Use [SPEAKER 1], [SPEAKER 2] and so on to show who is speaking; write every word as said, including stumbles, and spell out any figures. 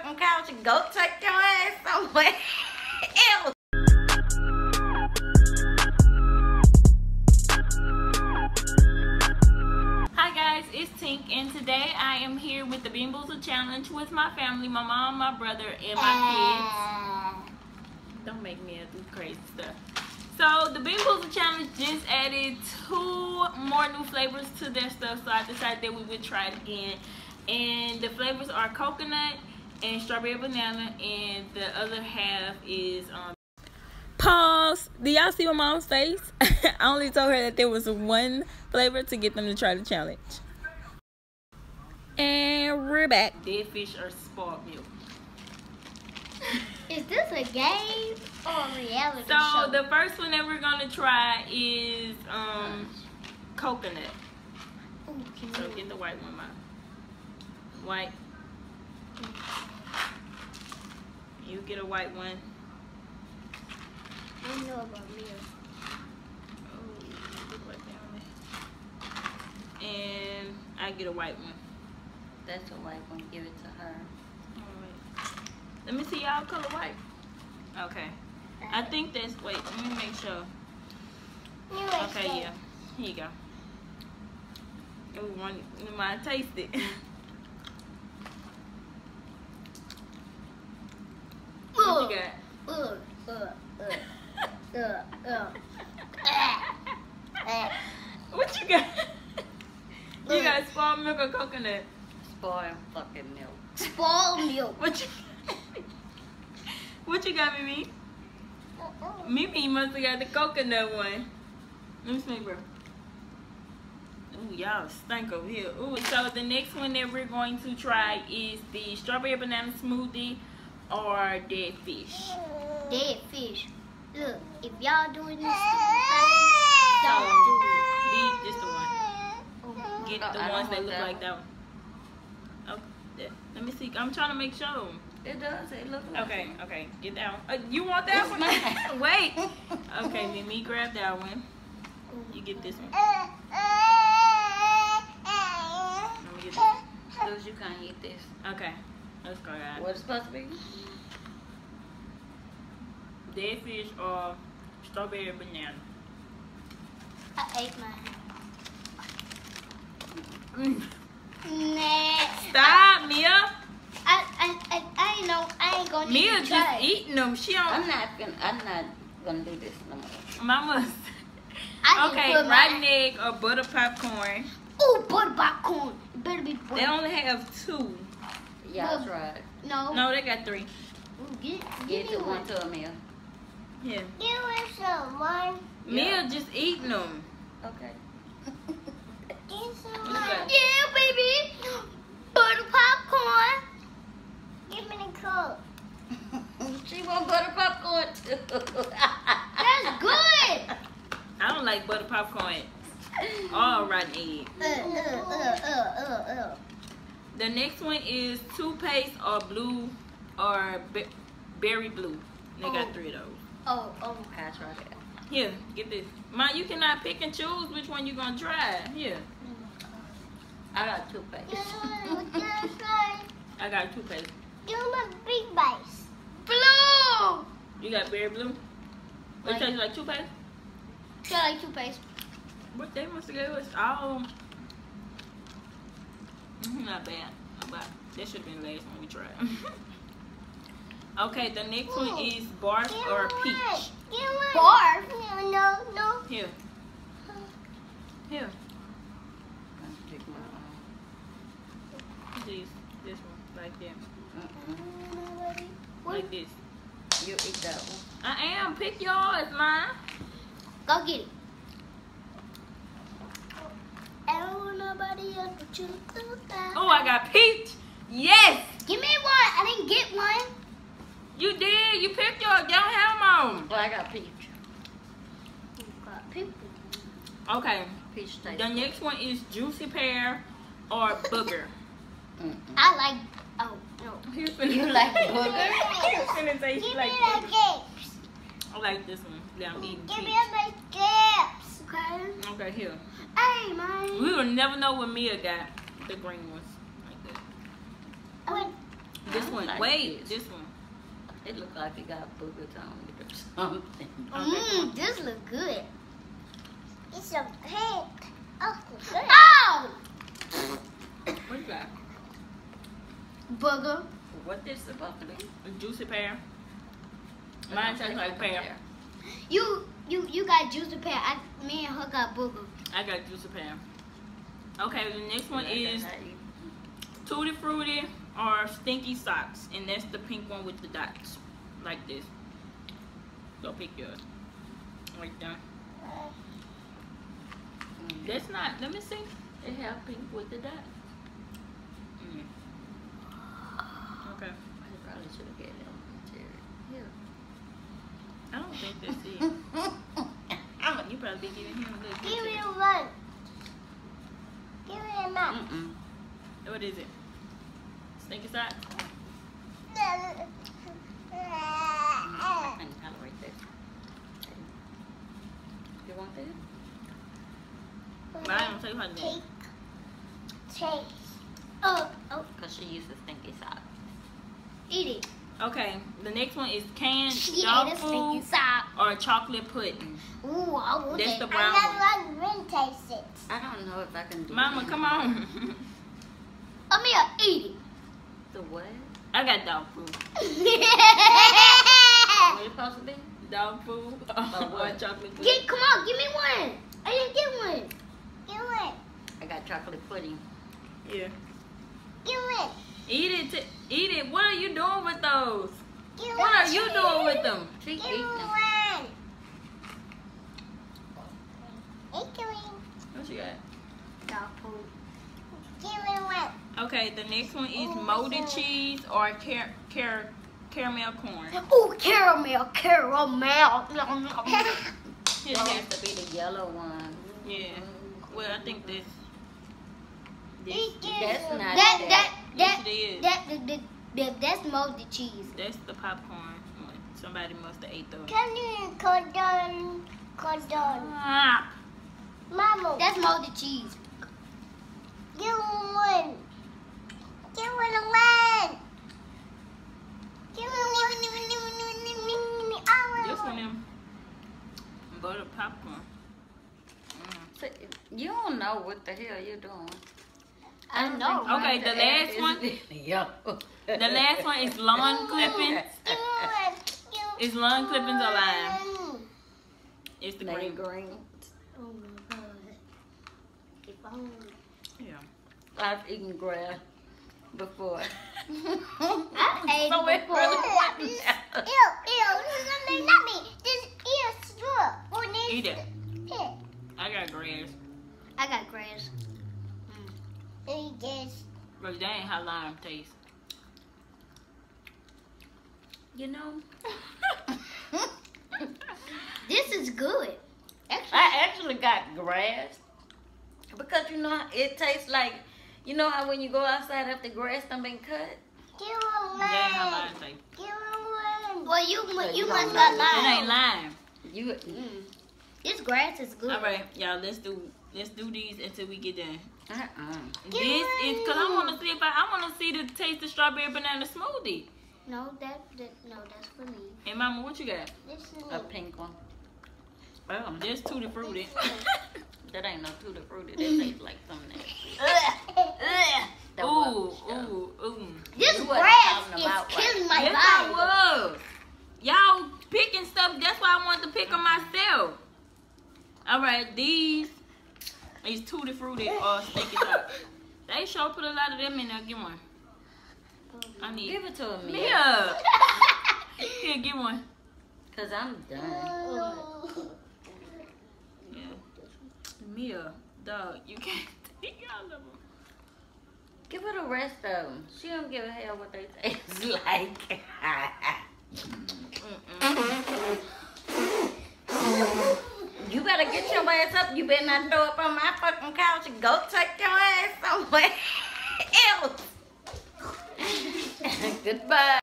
[SPEAKER 1] fucking couch and go take your ass somewhere else. Hi guys, it's Tink, and today I am here with the Bean Boozled Challenge with my family, my mom, my brother, and my kids. Don't make me do crazy stuff. So the Bean Boozled Challenge just added two more new flavors to their stuff, so I decided that we would try it again. And the flavors are coconut and strawberry banana, and the other half is um pause. Do y'all see my mom's face? I only told her that there was one flavor to get them to try the challenge. And we're back. Dead fish or spoiled milk.
[SPEAKER 2] Is this a game or a reality
[SPEAKER 1] so
[SPEAKER 2] show?
[SPEAKER 1] So the first one that we're gonna try is um coconut.
[SPEAKER 2] Ooh,
[SPEAKER 1] so get the white one, Mom. White. You get a white one.
[SPEAKER 2] I don't know about me.
[SPEAKER 1] Oh, look like that. And I get a white one.
[SPEAKER 3] That's a white one. Give it to her.
[SPEAKER 1] Alright. Let me see y'all color white. Okay. I think that's, wait, let me make sure. Okay, yeah. Here you go. Oh, one, you might taste it. What you got?
[SPEAKER 2] Uh, uh, uh, uh, uh.
[SPEAKER 1] What you got? You got spoiled milk or coconut?
[SPEAKER 3] Spoiled fucking milk.
[SPEAKER 2] Spoiled milk.
[SPEAKER 1] What you What you got, Mimi? Mimi must have got the coconut one. Let me smell, bro. Ooh, y'all stink over here. Ooh, so the next one that we're going to try is the strawberry banana smoothie or dead fish.
[SPEAKER 2] Dead fish. Look, if y'all doing this stupid thing, don't do it.
[SPEAKER 1] These, just the one. Get the
[SPEAKER 3] I
[SPEAKER 1] ones that
[SPEAKER 3] want
[SPEAKER 1] look
[SPEAKER 3] that
[SPEAKER 1] like that one. Oh, that, let me see. I'm trying to make sure.
[SPEAKER 3] It does. It looks like
[SPEAKER 1] Okay,
[SPEAKER 3] it.
[SPEAKER 1] okay. Get that one. Uh, you want that one? Wait. Okay, let me grab that one. You get this one. Let me get this one.
[SPEAKER 3] Because you can't eat this.
[SPEAKER 1] Okay. Let's go, guys.
[SPEAKER 3] What it's supposed to be?
[SPEAKER 1] Dead fish or strawberry banana.
[SPEAKER 2] I ate mine.
[SPEAKER 1] Mm.
[SPEAKER 2] Nah.
[SPEAKER 1] Stop, Mia.
[SPEAKER 2] I, I, I, I ain't know. I ain't gonna
[SPEAKER 1] Mia
[SPEAKER 2] even
[SPEAKER 1] just
[SPEAKER 2] try.
[SPEAKER 1] eating them. She don't.
[SPEAKER 3] I'm not gonna. I'm not gonna do this no more.
[SPEAKER 1] Mama's.
[SPEAKER 2] I
[SPEAKER 1] Okay,
[SPEAKER 2] can put
[SPEAKER 1] rotten
[SPEAKER 2] mine.
[SPEAKER 1] egg or butter popcorn.
[SPEAKER 2] Ooh, butter popcorn. It better be butter.
[SPEAKER 1] They only have two.
[SPEAKER 3] Y'all
[SPEAKER 2] Well,
[SPEAKER 3] try it.
[SPEAKER 2] No.
[SPEAKER 1] No, they got three.
[SPEAKER 2] Ooh, get,
[SPEAKER 3] Get
[SPEAKER 2] give me
[SPEAKER 3] the one
[SPEAKER 2] one.
[SPEAKER 3] to Amir.
[SPEAKER 1] Yeah.
[SPEAKER 2] Give me some, one.
[SPEAKER 1] Mia just eating them.
[SPEAKER 3] Okay.
[SPEAKER 2] Give some,
[SPEAKER 1] What you
[SPEAKER 2] one.
[SPEAKER 1] got?
[SPEAKER 2] Yeah, baby. Butter popcorn. Give me the cup.
[SPEAKER 3] She want butter popcorn too.
[SPEAKER 2] That's good.
[SPEAKER 1] I don't like butter popcorn. All rotten egg.
[SPEAKER 2] Uh, uh, uh, uh, uh, uh.
[SPEAKER 1] The next one is toothpaste or blue or be berry blue. They got
[SPEAKER 2] Oh.
[SPEAKER 1] three of those.
[SPEAKER 2] Oh, oh.
[SPEAKER 3] I try that.
[SPEAKER 1] Here, get this. Ma, you cannot pick and choose which one you gonna try. Here,
[SPEAKER 3] I got toothpaste.
[SPEAKER 1] I got toothpaste.
[SPEAKER 2] Give me my big bites. Blue.
[SPEAKER 1] You got berry blue? What
[SPEAKER 2] Like-
[SPEAKER 1] tastes like toothpaste?
[SPEAKER 2] Feel like toothpaste.
[SPEAKER 1] What they must have gave us all. Mm, not bad. Not bad. That should have been the last one we tried. Okay, the next one is barf or peach.
[SPEAKER 2] Barf? No, no, no.
[SPEAKER 1] Here. Here.
[SPEAKER 3] I'll pick my own.
[SPEAKER 1] These. This one. Like that.
[SPEAKER 3] Uh-uh.
[SPEAKER 1] Like this.
[SPEAKER 3] You eat that one.
[SPEAKER 1] I am. Pick yours, mine.
[SPEAKER 2] Go get it. I don't want nobody else but you.
[SPEAKER 1] Oh, I got peach. Yes.
[SPEAKER 2] Give me one. I didn't get one.
[SPEAKER 1] You did. You picked yours. Y'all have them on.
[SPEAKER 3] Well, I got peach.
[SPEAKER 2] You got people.
[SPEAKER 1] Okay.
[SPEAKER 3] Peach taste.
[SPEAKER 1] The next one is juicy pear or booger.
[SPEAKER 3] Mm-mm.
[SPEAKER 2] I like. Oh no.
[SPEAKER 3] You like booger?
[SPEAKER 1] Finna say she
[SPEAKER 2] Give
[SPEAKER 1] like
[SPEAKER 2] me
[SPEAKER 1] booger.
[SPEAKER 2] the gapes.
[SPEAKER 1] I like this one. Yeah, I'm eating
[SPEAKER 2] Give me
[SPEAKER 1] peach.
[SPEAKER 2] my gapes. Okay.
[SPEAKER 1] Okay, here.
[SPEAKER 2] Hey, man.
[SPEAKER 1] We will never know what Mia got. The green ones. Like that.
[SPEAKER 2] Wait.
[SPEAKER 1] This
[SPEAKER 3] I
[SPEAKER 1] one.
[SPEAKER 3] like
[SPEAKER 1] Wait,
[SPEAKER 3] this.
[SPEAKER 1] this one.
[SPEAKER 3] It look like it got boogers on it or something.
[SPEAKER 2] Mmm, this look good.
[SPEAKER 4] It's a pink. Oh, good.
[SPEAKER 2] Oh!
[SPEAKER 1] What's that?
[SPEAKER 2] Booger.
[SPEAKER 3] What this supposed to be?
[SPEAKER 1] A juicy pear. Mine tastes like pear.
[SPEAKER 2] You you you got juicy pear. I, me and her got booger.
[SPEAKER 1] I got juicy pear. Okay, the next one
[SPEAKER 3] Yeah,
[SPEAKER 1] is
[SPEAKER 3] that's how you-
[SPEAKER 1] Tutti Frutti or Stinky Socks, and that's the pink one with the dots, like this. Go pick yours. Right there.
[SPEAKER 3] Mm.
[SPEAKER 1] That's not. Let me see. It have pink with the dots. Mm. Okay.
[SPEAKER 3] I probably should have get them material.
[SPEAKER 1] I don't think that's it. Oh, you probably be giving him a little
[SPEAKER 4] Give me
[SPEAKER 1] bit.
[SPEAKER 4] one. Give me a map.
[SPEAKER 3] Mm-mm.
[SPEAKER 1] What is it? Stinky Socks?
[SPEAKER 3] I can tolerate this. You want this?
[SPEAKER 1] But I don't tell you how to do it.
[SPEAKER 4] Take. Take.
[SPEAKER 2] Oh, oh,
[SPEAKER 3] Because she uses stinky socks.
[SPEAKER 2] eat it.
[SPEAKER 1] Okay, the next one is canned
[SPEAKER 2] She
[SPEAKER 1] dog
[SPEAKER 2] ate a
[SPEAKER 1] food
[SPEAKER 2] stinky sock.
[SPEAKER 1] or chocolate pudding.
[SPEAKER 2] Ooh, I want
[SPEAKER 1] That's the
[SPEAKER 2] that.
[SPEAKER 1] brown one.
[SPEAKER 4] I never let Rin taste it.
[SPEAKER 3] I don't know if I can do
[SPEAKER 1] Mama,
[SPEAKER 3] it.
[SPEAKER 1] come on.
[SPEAKER 2] Come here, eat
[SPEAKER 3] The what?
[SPEAKER 1] I got dog food.
[SPEAKER 2] it.
[SPEAKER 3] What it supposed to be?
[SPEAKER 1] Dog food or
[SPEAKER 3] what?
[SPEAKER 1] chocolate pudding.
[SPEAKER 2] Get, come on, give me one. I didn't get one.
[SPEAKER 4] Give it.
[SPEAKER 3] I got chocolate pudding.
[SPEAKER 1] Yeah.
[SPEAKER 4] Give it.
[SPEAKER 1] Eat it. T- eat it. What are you doing with those?
[SPEAKER 4] Give
[SPEAKER 1] What are
[SPEAKER 4] it.
[SPEAKER 1] you doing with them?
[SPEAKER 3] She
[SPEAKER 4] Give
[SPEAKER 3] eating
[SPEAKER 4] me
[SPEAKER 3] them.
[SPEAKER 4] one. It's me.
[SPEAKER 1] What you got?
[SPEAKER 2] Dog food.
[SPEAKER 4] Give me one.
[SPEAKER 1] Okay, the next one is
[SPEAKER 4] Oh,
[SPEAKER 1] molded
[SPEAKER 4] so-
[SPEAKER 1] cheese or car- car- caramel corn.
[SPEAKER 2] Ooh, caramel, caramel.
[SPEAKER 1] It
[SPEAKER 3] It
[SPEAKER 1] has
[SPEAKER 3] has to be the yellow one.
[SPEAKER 1] Yeah. Well, I think this. this
[SPEAKER 4] It's
[SPEAKER 3] That's
[SPEAKER 4] just-
[SPEAKER 3] not
[SPEAKER 2] That,
[SPEAKER 3] that.
[SPEAKER 2] that,
[SPEAKER 1] yes,
[SPEAKER 2] that,
[SPEAKER 1] it is.
[SPEAKER 2] that, that, that, that, that's molded cheese.
[SPEAKER 1] That's the popcorn one. Somebody must have ate those.
[SPEAKER 4] Can you cordon? Cordon.
[SPEAKER 1] Stop.
[SPEAKER 4] Mama.
[SPEAKER 2] That's molded cheese.
[SPEAKER 4] Give me one. Give me one. Give me one. I
[SPEAKER 1] This
[SPEAKER 4] want
[SPEAKER 1] one, them butter popcorn.
[SPEAKER 3] See, you don't know what the hell you're doing.
[SPEAKER 2] I know.
[SPEAKER 3] think
[SPEAKER 1] Okay,
[SPEAKER 3] my
[SPEAKER 1] the
[SPEAKER 3] dad
[SPEAKER 1] last
[SPEAKER 3] is
[SPEAKER 1] one.
[SPEAKER 3] video.
[SPEAKER 1] The last one is lawn clippings.
[SPEAKER 4] Give me one. Give
[SPEAKER 1] Is lawn clippings or lime?
[SPEAKER 4] one.
[SPEAKER 1] It's the
[SPEAKER 3] Green
[SPEAKER 1] green.
[SPEAKER 3] green.
[SPEAKER 2] Oh my god. If only.
[SPEAKER 1] Yeah.
[SPEAKER 3] I've eaten grass before.
[SPEAKER 2] I ate
[SPEAKER 3] So
[SPEAKER 2] it
[SPEAKER 3] it
[SPEAKER 2] before.
[SPEAKER 3] really
[SPEAKER 4] Ew,
[SPEAKER 3] wasn't.
[SPEAKER 4] ew. Not me, not me. This ear straw. Or this
[SPEAKER 1] Eat it.
[SPEAKER 4] pit.
[SPEAKER 1] I got grass.
[SPEAKER 2] I got grass.
[SPEAKER 4] Eat this.
[SPEAKER 1] But that ain't how lime tastes. You know?
[SPEAKER 2] This is good. Actually,
[SPEAKER 3] I actually got grass because you know how it tastes like, you know how when you go outside after grass done been cut.
[SPEAKER 4] Give me
[SPEAKER 1] That ain't how
[SPEAKER 4] one.
[SPEAKER 1] lime tastes.
[SPEAKER 4] Give me one.
[SPEAKER 2] well, you mu-
[SPEAKER 3] So
[SPEAKER 2] you
[SPEAKER 3] you
[SPEAKER 2] must
[SPEAKER 3] don't
[SPEAKER 2] got
[SPEAKER 3] know.
[SPEAKER 1] It
[SPEAKER 2] lime.
[SPEAKER 1] ain't lime.
[SPEAKER 3] You
[SPEAKER 2] Mm. This grass is good.
[SPEAKER 1] All right, y'all. Let's do let's do these until we get done.
[SPEAKER 3] uh-uh.
[SPEAKER 1] This is because I want to see if I, I want to see the taste of strawberry banana smoothie.
[SPEAKER 2] No, that, that no, that's for me.
[SPEAKER 1] And Mama, what you got?
[SPEAKER 4] This is
[SPEAKER 3] A
[SPEAKER 4] me.
[SPEAKER 3] pink one. Oh,
[SPEAKER 1] Just tutti frutti.
[SPEAKER 3] that ain't no tutti frutti. That tastes like something else. That
[SPEAKER 1] Ooh,
[SPEAKER 3] was stuff.
[SPEAKER 1] ooh, ooh.
[SPEAKER 2] This
[SPEAKER 3] You wasn't
[SPEAKER 2] grass
[SPEAKER 3] talking
[SPEAKER 2] is
[SPEAKER 3] about
[SPEAKER 2] killing
[SPEAKER 3] right.
[SPEAKER 2] my
[SPEAKER 1] Yes, I
[SPEAKER 2] body.
[SPEAKER 1] was. Y'all picking stuff. That's why I wanted to pick them myself. All right, these is tutti frutti or sticky top. They sure put a lot of them in there. Give one. I need.
[SPEAKER 3] Give it to me.
[SPEAKER 1] Mia. Here, give one.
[SPEAKER 3] Because I'm done.
[SPEAKER 1] Yeah. Mia, dog, you can't take all of them.
[SPEAKER 3] Give her the rest of them. She don't give a hell what they taste like. You better get your ass up. You better not throw up on my fucking couch and go take your ass somewhere else. Goodbye.